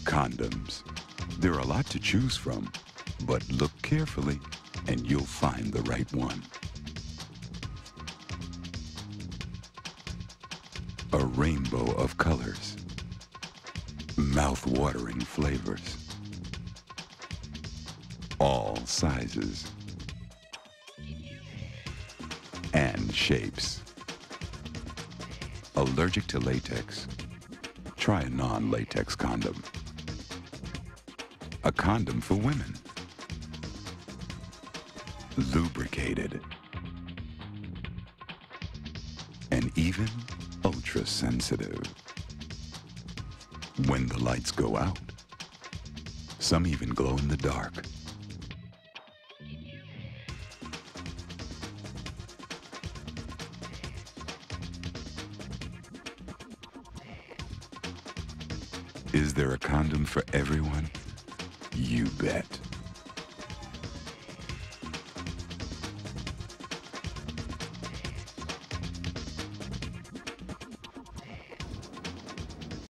Condoms. There are a lot to choose from, but look carefully and you'll find the right one. A rainbow of colors, mouth-watering flavors, all sizes and shapes. Allergic to latex? Try a non-latex condom. A condom for women. Lubricated. And even ultra-sensitive. When the lights go out, some even glow in the dark. Is there a condom for everyone? You bet.